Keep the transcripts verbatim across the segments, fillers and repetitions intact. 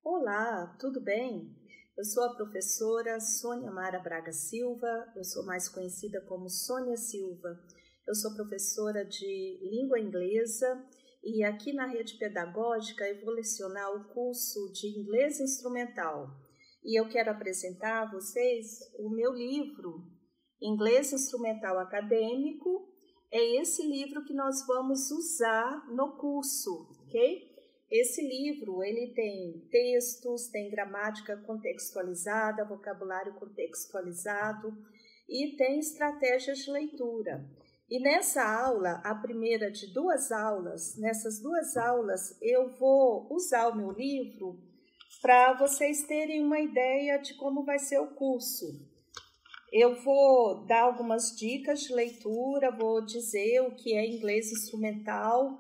Olá, tudo bem? Eu sou a professora Sônia Mara Braga Silva, eu sou mais conhecida como Sônia Silva. Eu sou professora de língua inglesa e aqui na rede pedagógica eu vou lecionar o curso de inglês instrumental. E eu quero apresentar a vocês o meu livro, Inglês Instrumental Acadêmico. É esse livro que nós vamos usar no curso, ok? Esse livro, ele tem textos, tem gramática contextualizada, vocabulário contextualizado e tem estratégias de leitura. E nessa aula, a primeira de duas aulas, nessas duas aulas eu vou usar o meu livro para vocês terem uma ideia de como vai ser o curso. Eu vou dar algumas dicas de leitura, vou dizer o que é inglês instrumental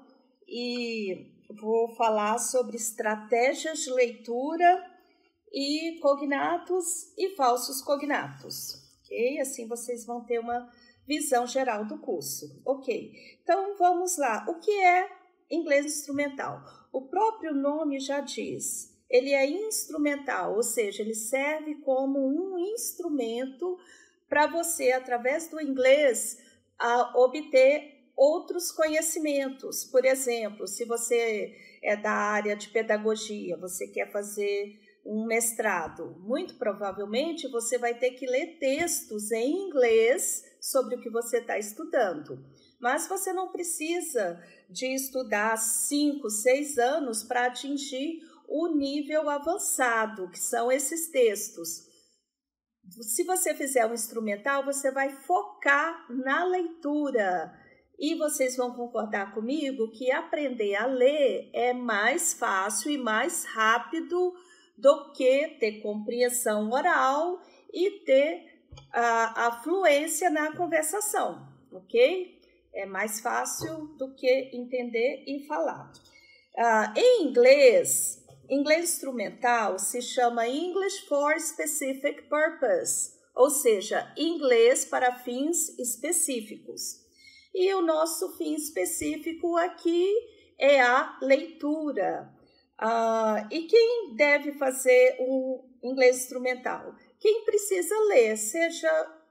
e vou falar sobre estratégias de leitura e cognatos e falsos cognatos, ok? Assim vocês vão ter uma visão geral do curso, ok? Então vamos lá, o que é inglês instrumental? O próprio nome já diz, ele é instrumental, ou seja, ele serve como um instrumento para você, através do inglês, a obter outros conhecimentos. Por exemplo, se você é da área de pedagogia, você quer fazer um mestrado, muito provavelmente você vai ter que ler textos em inglês sobre o que você está estudando. Mas você não precisa de estudar cinco, seis anos para atingir o nível avançado, que são esses textos. Se você fizer um instrumental, você vai focar na leitura. E vocês vão concordar comigo que aprender a ler é mais fácil e mais rápido do que ter compreensão oral e ter a, a fluência na conversação, ok? É mais fácil do que entender e falar. Uh, em inglês, inglês instrumental se chama English for Specific Purpose, ou seja, inglês para fins específicos. E o nosso fim específico aqui é a leitura. Uh, e quem deve fazer o inglês instrumental? Quem precisa ler, seja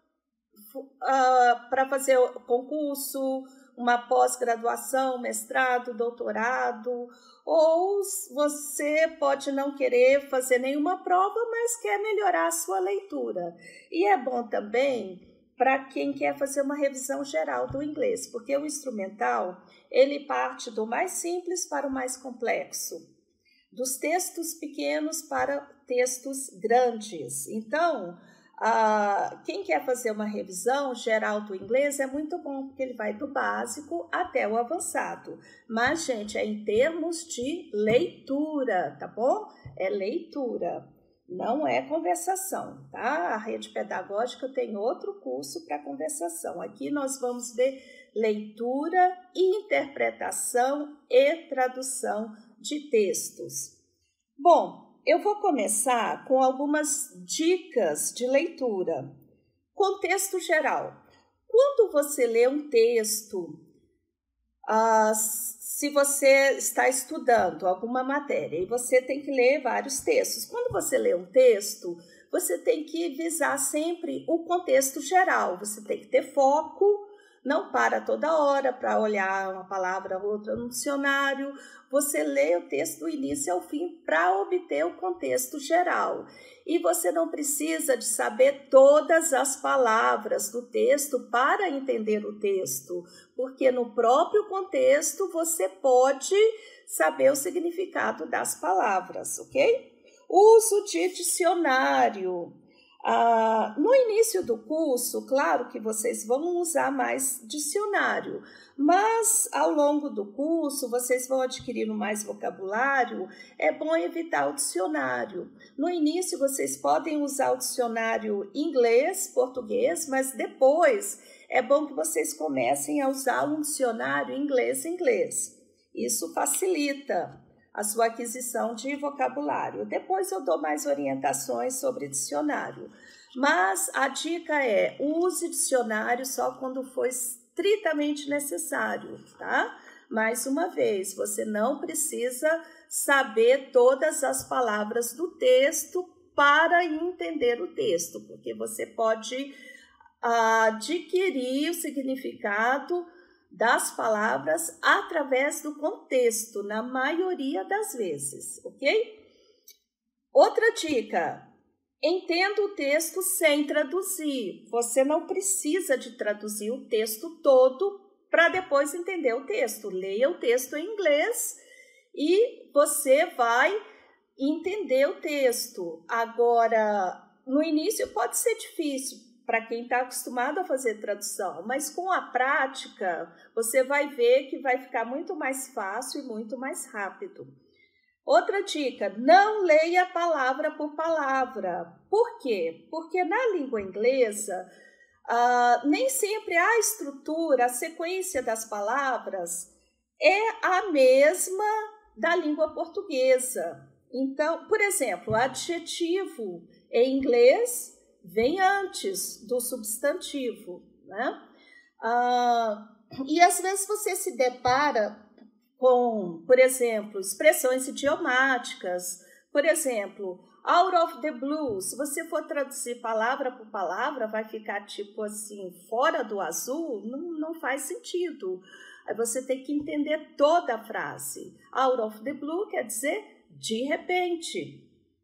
uh, para fazer o concurso, uma pós-graduação, mestrado, doutorado, ou você pode não querer fazer nenhuma prova, mas quer melhorar a sua leitura. E é bom também para quem quer fazer uma revisão geral do inglês, porque o instrumental, ele parte do mais simples para o mais complexo, dos textos pequenos para textos grandes. Então, ah, quem quer fazer uma revisão geral do inglês é muito bom, porque ele vai do básico até o avançado. Mas, gente, é em termos de leitura, tá bom? É leitura. Não é conversação, tá? A rede pedagógica tem outro curso para conversação. Aqui nós vamos ver leitura, interpretação e tradução de textos. Bom, eu vou começar com algumas dicas de leitura. Contexto geral. Quando você lê um texto, Uh, se você está estudando alguma matéria e você tem que ler vários textos, quando você lê um texto, você tem que visar sempre o contexto geral, você tem que ter foco, não para toda hora para olhar uma palavra ou outra no dicionário, você lê o texto do início ao fim para obter o contexto geral. E você não precisa de saber todas as palavras do texto para entender o texto, porque no próprio contexto você pode saber o significado das palavras, ok? Uso de dicionário. Ah, no início do curso, claro que vocês vão usar mais dicionário, mas ao longo do curso vocês vão adquirindo mais vocabulário, é bom evitar o dicionário. No início vocês podem usar o dicionário inglês, português, mas depois é bom que vocês comecem a usar um dicionário inglês-inglês. Isso facilita a sua aquisição de vocabulário. Depois eu dou mais orientações sobre dicionário. Mas a dica é, use dicionário só quando for estritamente necessário, tá? mais uma vez, você não precisa saber todas as palavras do texto para entender o texto, porque você pode adquirir o significado das palavras através do contexto, na maioria das vezes, ok? Outra dica, entenda o texto sem traduzir. Você não precisa de traduzir o texto todo para depois entender o texto. Leia o texto em inglês e você vai entender o texto. Agora, no início pode ser difícil para quem está acostumado a fazer tradução, mas com a prática você vai ver que vai ficar muito mais fácil e muito mais rápido. Outra dica, não leia palavra por palavra. Por quê? Porque na língua inglesa, uh, nem sempre a estrutura, a sequência das palavras é a mesma da língua portuguesa. Então, por exemplo, o adjetivo em inglês vem antes do substantivo, né? Uh, e às vezes você se depara com, por exemplo, expressões idiomáticas. Por exemplo, out of the blue, se você for traduzir palavra por palavra, vai ficar tipo assim, fora do azul, não, não faz sentido. Aí você tem que entender toda a frase. Out of the blue quer dizer de repente.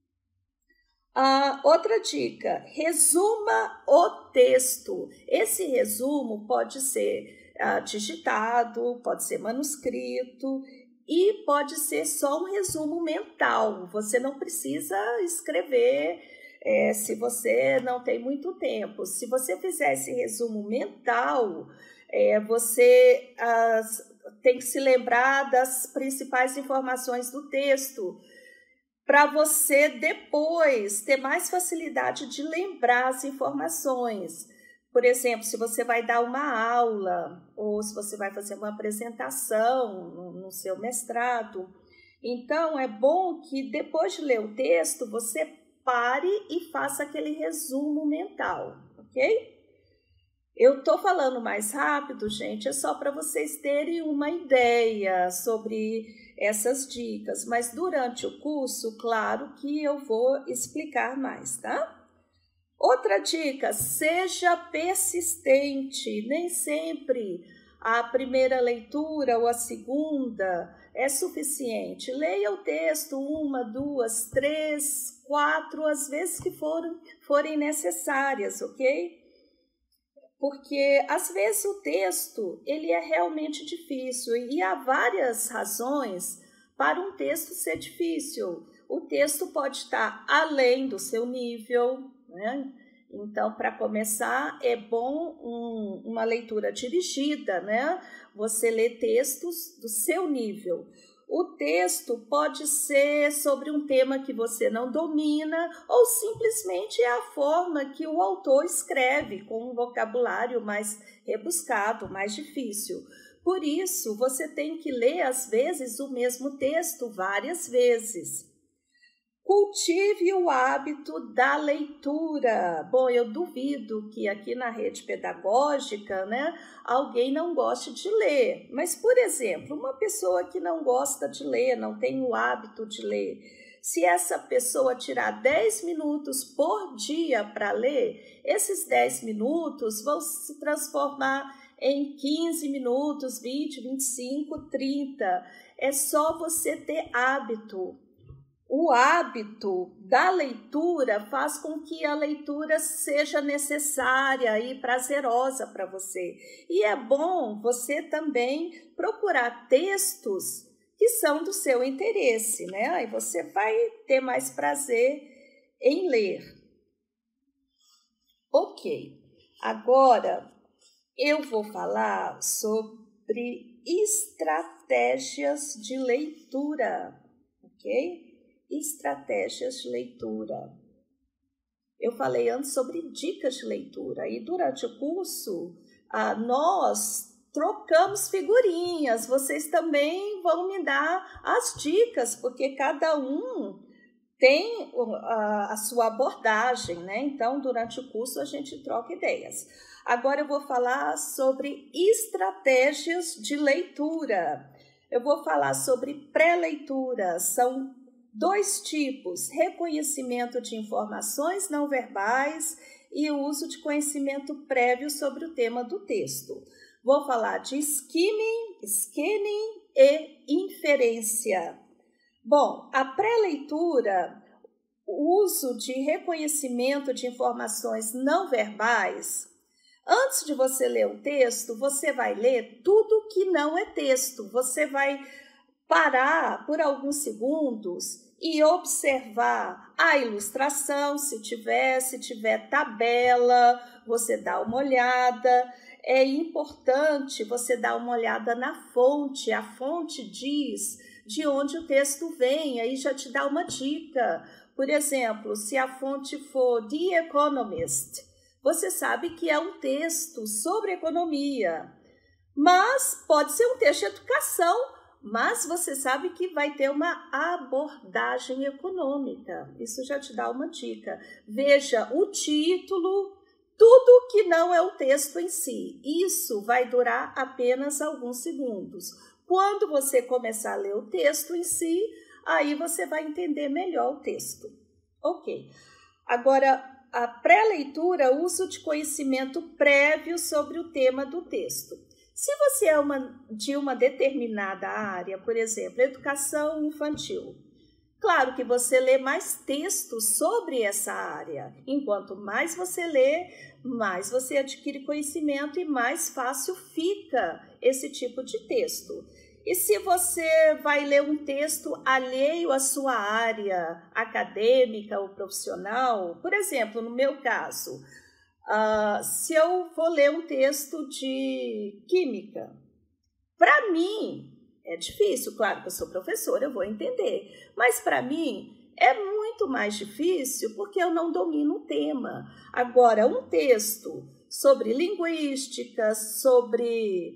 Uh, outra dica, resuma o texto. Esse resumo pode ser uh, digitado, pode ser manuscrito e pode ser só um resumo mental. Você não precisa escrever é, se você não tem muito tempo. Se você fizer esse resumo mental, é, você uh, tem que se lembrar das principais informações do texto, para você depois ter mais facilidade de lembrar as informações. Por exemplo, se você vai dar uma aula ou se você vai fazer uma apresentação no, no seu mestrado, então é bom que depois de ler o texto, você pare e faça aquele resumo mental, ok? Eu estou falando mais rápido, gente, é só para vocês terem uma ideia sobre essas dicas, mas durante o curso, claro que eu vou explicar mais, tá? Outra dica, seja persistente, nem sempre a primeira leitura ou a segunda é suficiente. Leia o texto uma, duas, três, quatro, as vezes que forem, forem necessárias, ok? Porque, às vezes, o texto ele é realmente difícil e há várias razões para um texto ser difícil. O texto pode estar além do seu nível, né? Então, para começar, é bom um, uma leitura dirigida, né? Você lê textos do seu nível. O texto pode ser sobre um tema que você não domina ou simplesmente é a forma que o autor escreve, com um vocabulário mais rebuscado, mais difícil. Por isso, você tem que ler, às vezes, o mesmo texto várias vezes. Cultive o hábito da leitura. Bom, eu duvido que aqui na rede pedagógica, né, alguém não goste de ler. Mas, por exemplo, uma pessoa que não gosta de ler, não tem o hábito de ler, se essa pessoa tirar dez minutos por dia para ler, esses dez minutos vão se transformar em quinze minutos, vinte, vinte e cinco, trinta. É só você ter hábito. O hábito da leitura faz com que a leitura seja necessária e prazerosa para você. E é bom você também procurar textos que são do seu interesse, né? Aí você vai ter mais prazer em ler. Ok, agora eu vou falar sobre estratégias de leitura, ok? Estratégias de leitura. Eu falei antes sobre dicas de leitura e durante o curso ah, nós trocamos figurinhas. Vocês também vão me dar as dicas, porque cada um tem a, a sua abordagem, né? Então, durante o curso a gente troca ideias. Agora eu vou falar sobre estratégias de leitura. eu vou falar sobre pré-leitura. São dois tipos: reconhecimento de informações não verbais e o uso de conhecimento prévio sobre o tema do texto. Vou falar de skimming, scanning e inferência. Bom, a pré-leitura, o uso de reconhecimento de informações não verbais. Antes de você ler o texto, você vai ler tudo que não é texto. Você vai parar por alguns segundos e observar a ilustração, se tiver, se tiver tabela, você dá uma olhada. É importante você dar uma olhada na fonte. A fonte diz de onde o texto vem, aí já te dá uma dica. Por exemplo, se a fonte for The Economist, você sabe que é um texto sobre economia, mas pode ser um texto de educação, mas você sabe que vai ter uma abordagem econômica. Isso já te dá uma dica. Veja o título, tudo que não é o texto em si. Isso vai durar apenas alguns segundos. Quando você começar a ler o texto em si, aí você vai entender melhor o texto. Ok. Agora, a pré-leitura, uso de conhecimento prévio sobre o tema do texto. Se você é uma, de uma determinada área, por exemplo, educação infantil, claro que você lê mais textos sobre essa área. Enquanto mais você lê, mais você adquire conhecimento e mais fácil fica esse tipo de texto. E se você vai ler um texto alheio à sua área acadêmica ou profissional, por exemplo, no meu caso, uh, se eu vou ler um texto de química, para mim é difícil, claro que eu sou professora, eu vou entender, mas para mim é muito mais difícil porque eu não domino o tema. Agora, um texto sobre linguística, sobre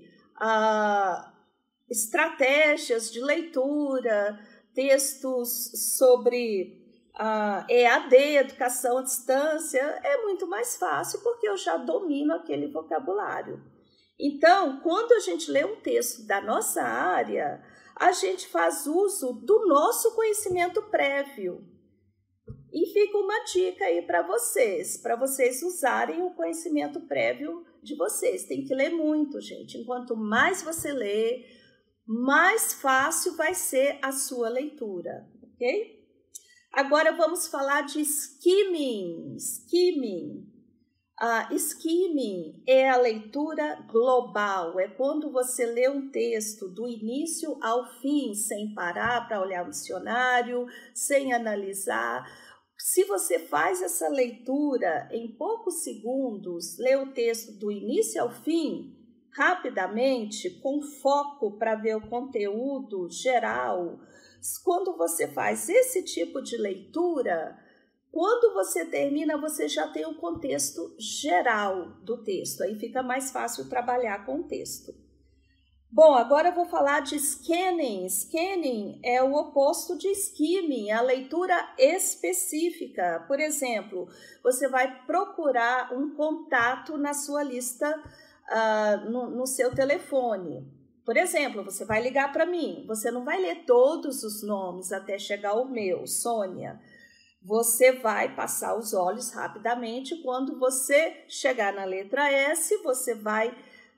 Uh, estratégias de leitura, textos sobre uh, E A D, educação à distância, é muito mais fácil porque eu já domino aquele vocabulário. Então, quando a gente lê um texto da nossa área, a gente faz uso do nosso conhecimento prévio. E fica uma dica aí para vocês, para vocês usarem o conhecimento prévio de vocês. Tem que ler muito, gente. Enquanto mais você lê, mais fácil vai ser a sua leitura, ok? Agora vamos falar de skimming. Skimming. Uh, skimming é a leitura global, é quando você lê um texto do início ao fim, sem parar para olhar o dicionário, sem analisar. Se você faz essa leitura em poucos segundos, lê o texto do início ao fim, rapidamente, com foco para ver o conteúdo geral. Quando você faz esse tipo de leitura, quando você termina, você já tem o contexto geral do texto. Aí fica mais fácil trabalhar com o texto. Bom, agora eu vou falar de scanning. Scanning é o oposto de skimming, a leitura específica. Por exemplo, você vai procurar um contato na sua lista Uh, no, no seu telefone. Por exemplo, você vai ligar para mim, você não vai ler todos os nomes até chegar ao meu, Sônia. Você vai passar os olhos rapidamente. Quando você chegar na letra S, você vai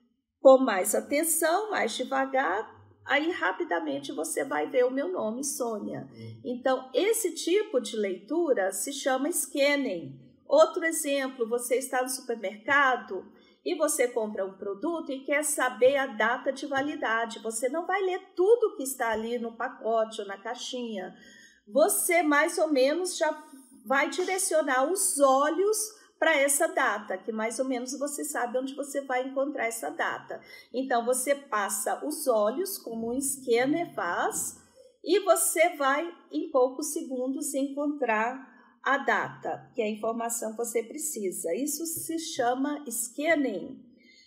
com mais atenção, mais devagar, aí rapidamente você vai ver o meu nome, Sônia. Então, esse tipo de leitura se chama scanning. Outro exemplo, você está no supermercado e você compra um produto e quer saber a data de validade. Você não vai ler tudo que está ali no pacote ou na caixinha. Você, mais ou menos, já vai direcionar os olhos para essa data, que mais ou menos você sabe onde você vai encontrar essa data. Então, você passa os olhos, como um scanner faz, e você vai, em poucos segundos, encontrar a data, que é a informação que você precisa. Isso se chama scanning.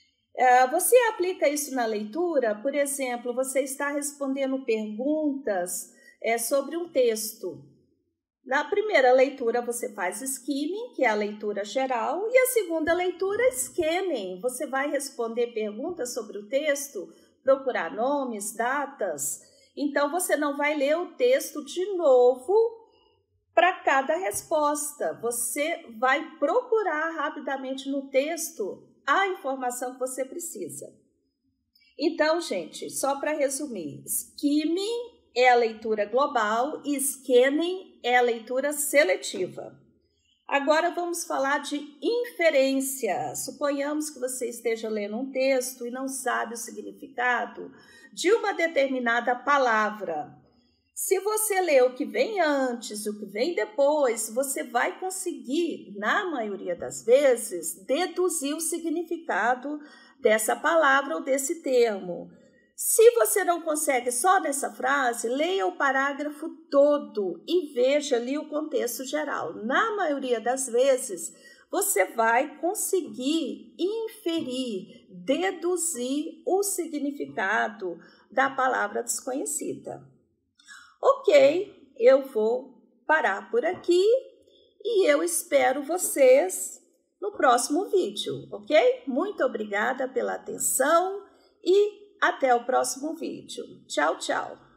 Você aplica isso na leitura, por exemplo, você está respondendo perguntas sobre um texto. Na primeira leitura você faz skimming, que é a leitura geral, e a segunda leitura, scanning. Você vai responder perguntas sobre o texto procurar nomes, datas. Então, você não vai ler o texto de novo para cada resposta. Você vai procurar rapidamente no texto a informação que você precisa. Então, gente, só para resumir, skimming é a leitura global e scanning é a leitura seletiva. Agora vamos falar de inferência. Suponhamos que você esteja lendo um texto e não sabe o significado de uma determinada palavra. Se você lê o que vem antes, o que vem depois, você vai conseguir, na maioria das vezes, deduzir o significado dessa palavra ou desse termo. Se você não consegue só nessa frase, leia o parágrafo todo e veja ali o contexto geral. Na maioria das vezes, você vai conseguir inferir, deduzir o significado da palavra desconhecida. Ok, eu vou parar por aqui e eu espero vocês no próximo vídeo, ok? Muito obrigada pela atenção e até o próximo vídeo. Tchau, tchau!